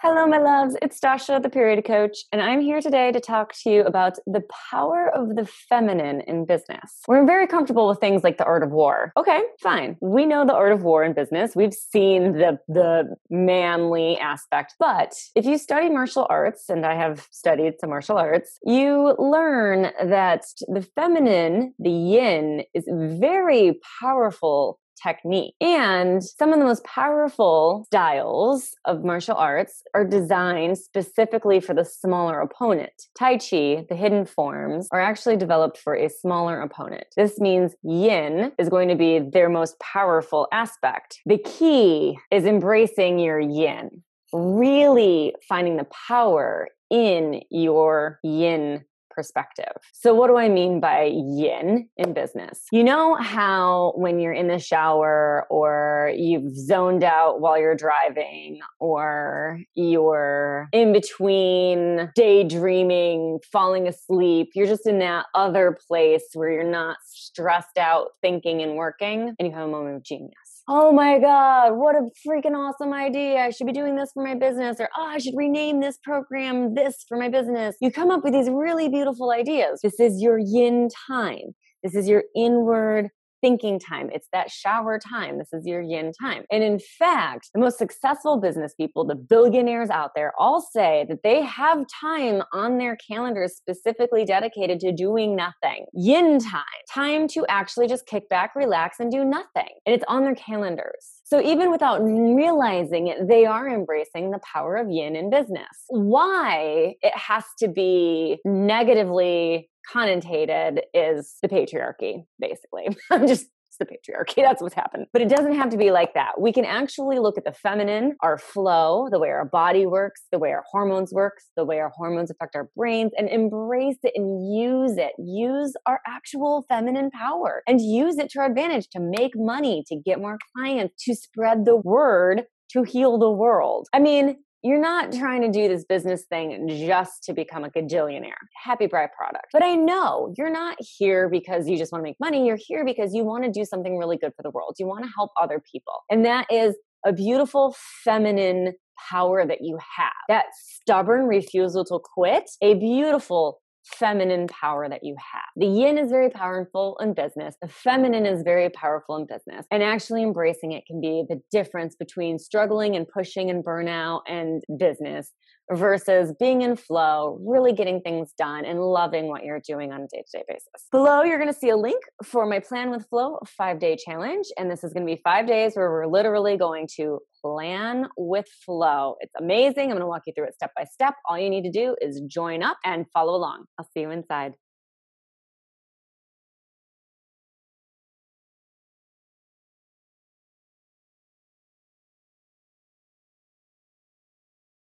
Hello, my loves. It's Dasha, the period coach, and I'm here today to talk to you about the power of the feminine in business. We're very comfortable with things like the art of war. Okay, fine. We know the art of war in business. We've seen the manly aspect. But if you study martial arts, and I have studied some martial arts, you learn that the feminine, the yin, is very powerful technique. And some of the most powerful styles of martial arts are designed specifically for the smaller opponent. Tai Chi, the hidden forms, are actually developed for a smaller opponent. This means yin is going to be their most powerful aspect. The key is embracing your yin, really finding the power in your yin perspective. So what do I mean by yin in business? You know how when you're in the shower or you've zoned out while you're driving or you're in between daydreaming, falling asleep, you're just in that other place where you're not stressed out thinking and working and you have a moment of genius. Oh my God, what a freaking awesome idea. I should be doing this for my business, or I should rename this program this for my business. You come up with these really beautiful ideas. This is your yin time. This is your inward thinking time. It's that shower time. This is your yin time. And in fact, the most successful business people, the billionaires out there, all say that they have time on their calendars specifically dedicated to doing nothing. Yin time. Time to actually just kick back, relax, and do nothing. And it's on their calendars. So even without realizing it, they are embracing the power of yin in business. Why it has to be negatively connotated is the patriarchy, basically. It's the patriarchy. That's what's happened. But it doesn't have to be like that. We can actually look at the feminine, our flow, the way our body works, the way our hormones works, the way our hormones affect our brains, and embrace it and use it. Use our actual feminine power and use it to our advantage to make money, to get more clients, to spread the word, to heal the world. I mean, you're not trying to do this business thing just to become a gajillionaire. Happy byproduct. But I know you're not here because you just want to make money. You're here because you want to do something really good for the world. You want to help other people. And that is a beautiful feminine power that you have. That stubborn refusal to quit, a beautiful feminine power that you have. The yin is very powerful in business. The feminine is very powerful in business. And actually embracing it can be the difference between struggling and pushing and burnout and business versus being in flow, really getting things done and loving what you're doing on a day-to-day basis. Below, you're going to see a link for my Plan with Flow 5-day challenge. And this is going to be 5 days where we're literally going to plan with flow. It's amazing. I'm going to walk you through it step by step. All you need to do is join up and follow along. I'll see you inside.